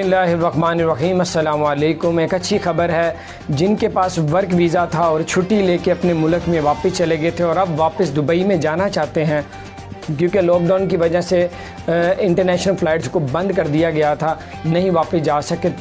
बिस्मिल्लाहिर्रहमानिर्रहीम। अस्सलाम वालेकुम। एक अच्छी ख़बर है, जिनके पास वर्क वीज़ा था और छुट्टी लेके अपने मुल्क में वापस चले गए थे और अब वापस दुबई में जाना चाहते हैं, क्योंकि लॉकडाउन की वजह से इंटरनेशनल फ़्लाइट्स को बंद कर दिया गया था, नहीं वापस जा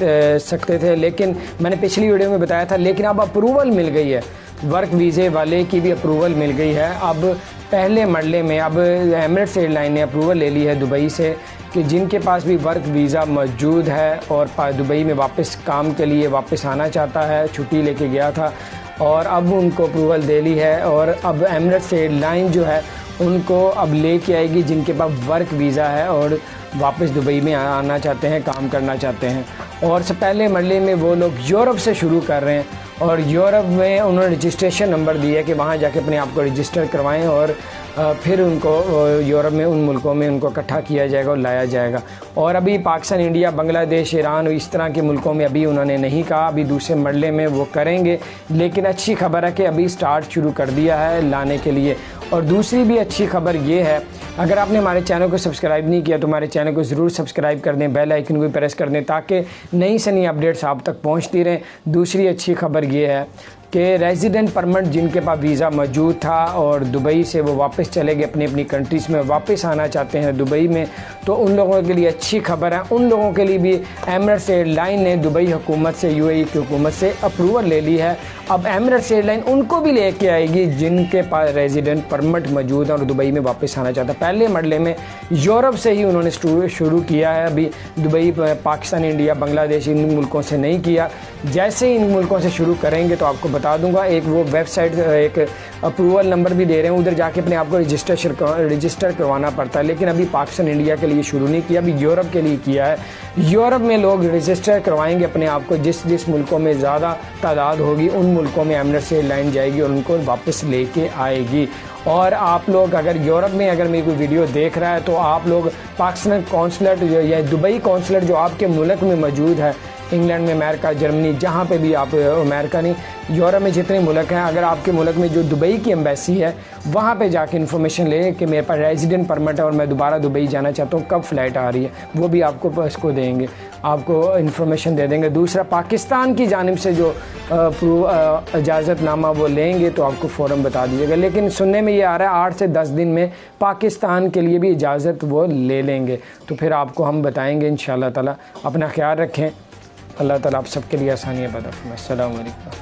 सकते थे। लेकिन मैंने पिछली वीडियो में बताया था, लेकिन अब अप्रूवल मिल गई है, वर्क वीज़े वाले की भी अप्रूवल मिल गई है। अब पहले मरले में अब एमिरेट्स एयरलाइन ने अप्रूवल ले ली है दुबई से कि जिनके पास भी वर्क वीज़ा मौजूद है और दुबई में वापस काम के लिए वापस आना चाहता है, छुट्टी लेके गया था और अब उनको अप्रूवल दे ली है। और अब एमिरेट्स एयरलाइन जो है उनको अब लेके आएगी जिनके पास वर्क वीज़ा है और वापस दुबई में आना चाहते हैं, काम करना चाहते हैं। और से पहले मरले में वो लोग यूरोप से शुरू कर रहे हैं और यूरोप में उन्होंने रजिस्ट्रेशन नंबर दिया है कि वहाँ जाके अपने आप को रजिस्टर करवाएं और फिर उनको यूरोप में उन मुल्कों में उनको इकट्ठा किया जाएगा और लाया जाएगा। और अभी पाकिस्तान, इंडिया, बांग्लादेश, ईरान इस तरह के मुल्कों में अभी उन्होंने नहीं कहा, अभी दूसरे मरले में वो करेंगे। लेकिन अच्छी खबर है कि अभी स्टार्ट शुरू कर दिया है लाने के लिए। और दूसरी भी अच्छी खबर ये है, अगर आपने हमारे चैनल को सब्सक्राइब नहीं किया तो हमारे चैनल को ज़रूर सब्सक्राइब कर दें, बेल आइकन को भी प्रेस कर दें ताकि नई से नई अपडेट्स आप तक पहुंचती रहें। दूसरी अच्छी खबर ये है कि रेजिडेंट परमिट जिनके पास वीज़ा मौजूद था और दुबई से वो वापस चले गए अपनी अपनी कंट्रीज़ में, वापस आना चाहते हैं दुबई में, तो उन लोगों के लिए अच्छी खबर है। उन लोगों के लिए भी एमिरेट्स एयरलाइन ने दुबई हुकूमत से, यूएई की हुकूमत से अप्रूवल ले ली है। अब एमिरेट्स एयरलाइन उनको भी लेके आएगी जिनके पास रेजिडेंट परमिट मौजूद है और दुबई में वापस आना चाहता है। पहले मरले में यूरोप से ही उन्होंने शुरू किया है, अभी दुबई, पाकिस्तान, इंडिया, बांग्लादेश इन मुल्कों से नहीं किया। जैसे ही इन मुल्कों से शुरू करेंगे तो आपको बता दूंगा, एक वो वेबसाइट, एक अप्रूवल नंबर भी दे रहे हैं, उधर जाके अपने आप को रजिस्टर करवाना पड़ता है। लेकिन अभी पाकिस्तान, इंडिया के लिए शुरू नहीं किया, अभी यूरोप के लिए किया है। यूरोप में लोग रजिस्टर करवाएंगे अपने आप को, जिस मुल्कों में ज़्यादा तादाद होगी उन मुल्कों में एमिरेट्स एयरलाइन जाएगी और उनको वापस लेके आएगी। और आप लोग अगर यूरोप में अगर मेरी कोई वीडियो देख रहा है तो आप लोग पाकिस्तान कौंसलेट या दुबई कौंसलेट जो आपके मुल्क में मौजूद है, इंग्लैंड में, अमेरिका, जर्मनी, जहाँ पे भी आप, अमेरिका नहीं, यूरोप में जितने मुल्क हैं, अगर आपके मुल्क में जो दुबई की एम्बेसी है वहाँ पे जाके इन्फॉर्मेशन लें कि मेरे पास रेजिडेंट परमिट है और मैं दोबारा दुबई जाना चाहता हूँ, कब फ़्लाइट आ रही है, वो भी आपको इसको देंगे, आपको इन्फॉर्मेशन दे देंगे। दूसरा, पाकिस्तान की जानिब से जो इजाज़तनामा वो लेंगे तो आपको फ़ौरन बता दीजिएगा। लेकिन सुनने में ये आ रहा है 8 से 10 दिन में पाकिस्तान के लिए भी इजाज़त वो ले लेंगे, तो फिर आपको हम बताएँगे इंशाअल्लाह ताला। अपना ख्याल रखें, अल्लाह ताला आप सबके लिए आसानियाँ पैदा फरमाए। अस्सलामु अलैकुम।